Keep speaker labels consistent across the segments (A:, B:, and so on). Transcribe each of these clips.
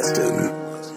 A: Mustard.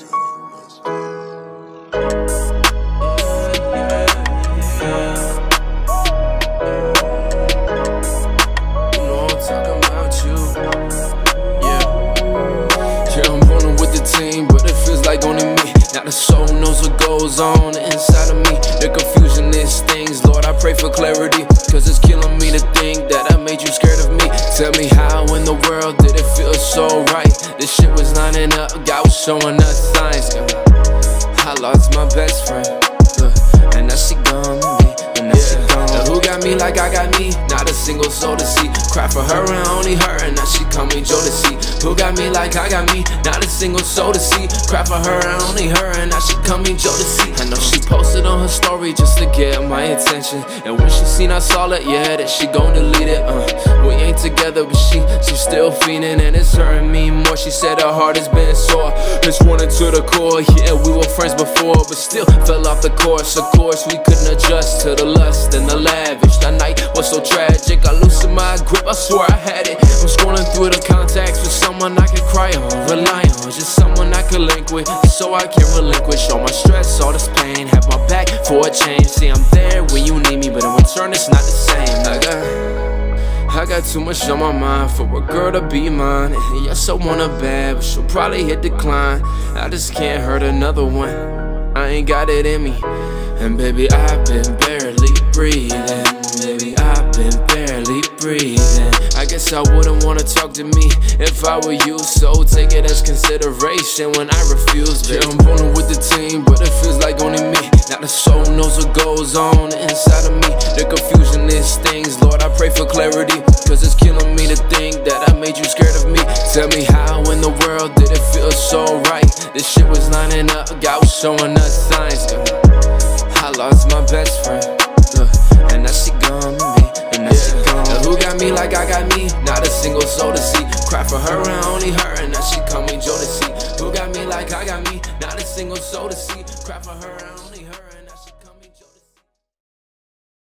B: But it feels like only me. Now the soul knows what goes on inside of me. The confusion is things, Lord, I pray for clarity, cause it's killing me to think that I made you scared of me. Tell me how in the world did it feel so right? This shit was lining up, God was showing us signs. I lost my best friend, and now she gone with me, and now she gone. Now who got me like I got me? Not a single soul to see. Cry for her and only her, and now she call me Jodeci. Who got me like I got me? Not a single soul to see. Cry for her and only her, and now she call me Jodeci. I know she posted on her story just to get my attention, and when she seen I saw it, yeah, that she gon' delete it. We ain't together, but she's still feeling, and it's hurting me more. She said her heart has been sore. It's running to the core. Yeah, we were friends before, but still fell off the course. Of course, we couldn't adjust to the lust and the lavish. That night was so tragic. I loosened my grip, I swore I had it. I'm scrolling through the contacts for someone I could cry on, rely on, just someone I could link with, so I can relinquish all my stress, all this pain. Have my back for a change. See, I'm there when you need me, but in return it's not the same. I got too much on my mind for a girl to be mine. And yes, I want her bad, but she'll probably hit decline. I just can't hurt another one, I ain't got it in me. And baby, I've been barely breathing. Baby, I've been barely breathing. I guess I wouldn't wanna talk to me if I were you, so take it as consideration when I refuse, baby. Yeah, I'm rolling with the team, but it feels like only me. Now the soul knows what goes on inside of me. The confusion is things, Lord, I pray for clarity, cause it's killing me to think that I made you scared of me. Tell me how in the world did it feel so right? This shit was lining up, God was showing us signs. I lost my best friend, and now she gone with me, and now she gone. Now who got me like I got me? Not a single soul to see. Cry for her and only her, and now she call me Jodeci. Who got me like I got me? Not a single soul to see. Cry for her and